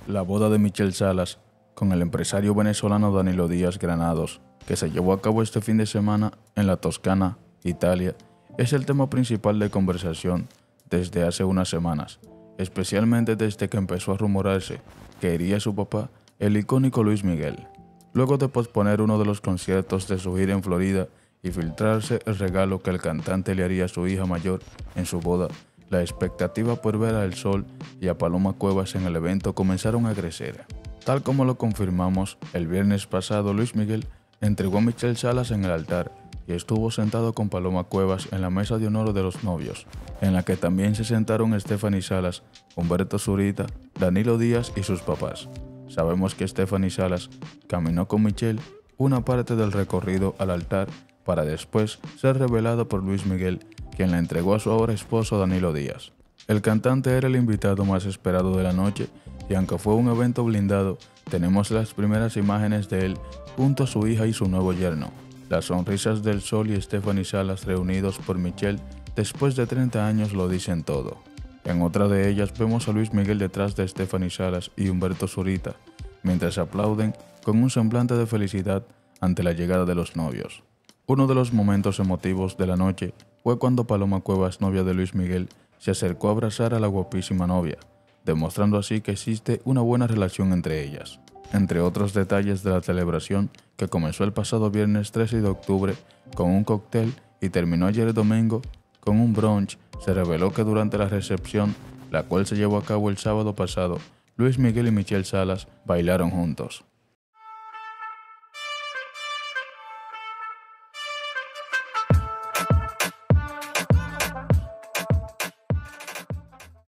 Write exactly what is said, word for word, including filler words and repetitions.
La boda de Michelle Salas con el empresario venezolano Danilo Díaz Granados, que se llevó a cabo este fin de semana en la Toscana, Italia, es el tema principal de conversación desde hace unas semanas, especialmente desde que empezó a rumorarse que iría su papá, el icónico Luis Miguel. Luego de posponer uno de los conciertos de su gira en Florida y filtrarse el regalo que el cantante le haría a su hija mayor en su boda, la expectativa por ver a El Sol y a Paloma Cuevas en el evento comenzaron a crecer. Tal como lo confirmamos, el viernes pasado Luis Miguel entregó a Michelle Salas en el altar y estuvo sentado con Paloma Cuevas en la mesa de honor de los novios, en la que también se sentaron Stephanie Salas, Humberto Zurita, Danilo Díaz y sus papás. Sabemos que Stephanie Salas caminó con Michelle una parte del recorrido al altar para después ser revelado por Luis Miguel, quien la entregó a su ahora esposo Danilo Díaz. El cantante era el invitado más esperado de la noche y aunque fue un evento blindado, tenemos las primeras imágenes de él junto a su hija y su nuevo yerno. Las sonrisas del Sol y Stephanie Salas reunidos por Michelle después de treinta años lo dicen todo. En otra de ellas vemos a Luis Miguel detrás de Stephanie Salas y Humberto Zurita, mientras aplauden con un semblante de felicidad ante la llegada de los novios. Uno de los momentos emotivos de la noche fue cuando Paloma Cuevas, novia de Luis Miguel, se acercó a abrazar a la guapísima novia, demostrando así que existe una buena relación entre ellas. Entre otros detalles de la celebración, que comenzó el pasado viernes trece de octubre con un cóctel y terminó ayer domingo con un brunch, se reveló que durante la recepción, la cual se llevó a cabo el sábado pasado, Luis Miguel y Michelle Salas bailaron juntos.